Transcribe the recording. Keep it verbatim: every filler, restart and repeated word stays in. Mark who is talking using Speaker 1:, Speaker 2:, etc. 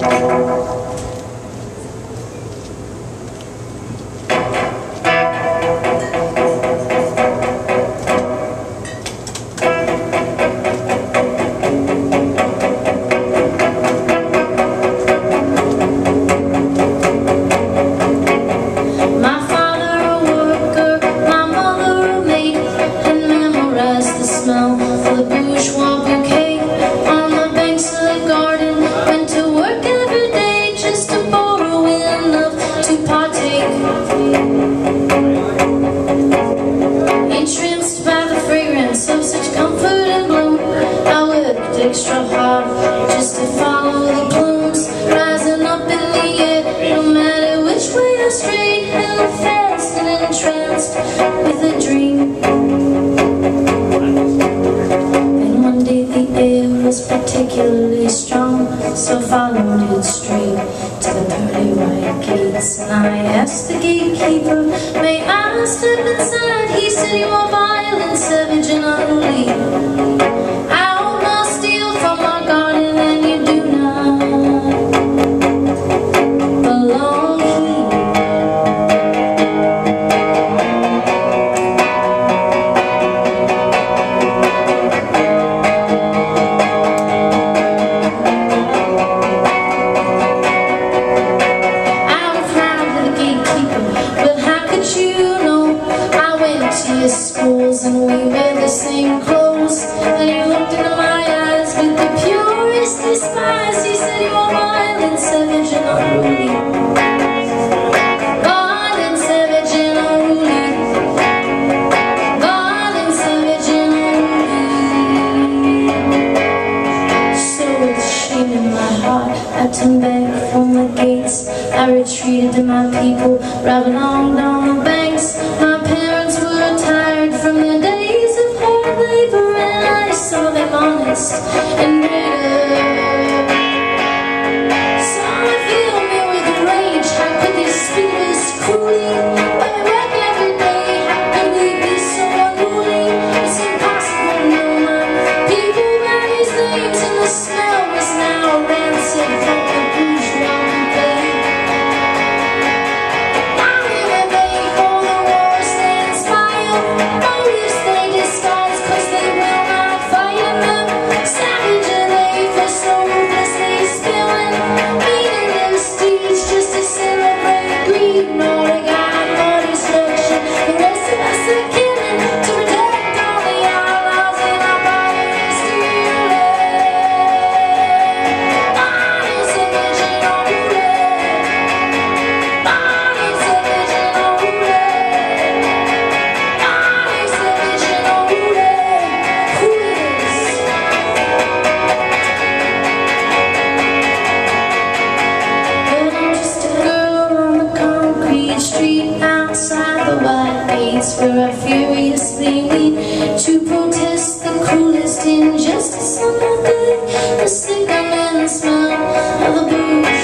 Speaker 1: The Bourgeois Bouquet on the banks of the garden. Went to work every day just to borrow enough to partake. Entranced by the fragrance of such comfort and bloom, I worked extra hard just to follow the plumes rising up in the air. No matter which way I strayed, held fast and entranced with a dream. Particularly strong, so followed it straight to the pearly white gates. And I asked the gatekeeper, may I step inside? He said, you are vile and savage and unruly. I will not steal from my garden, and you do not belong here. Schools and we wear the same clothes, and he looked into my eyes with the purest despise. He said, you are violent, savage and unruly. Violent, savage and unruly. Violent, savage and unruly. So with shame in my heart, I turned back from the gates. I retreated to my people, driving on down the banks. My parents were tired from the days of hard labor, and I saw them honest and bitter. So it filled me with rage. How could they speak this cruelly? But I work every day. How could we be so unruly? It's impossible to know my people by these names, and the smell was now rancid from the bourgeois bouquet. Where I furiously lead to protest the cruelest injustice on my day, the sick and smell of the booze.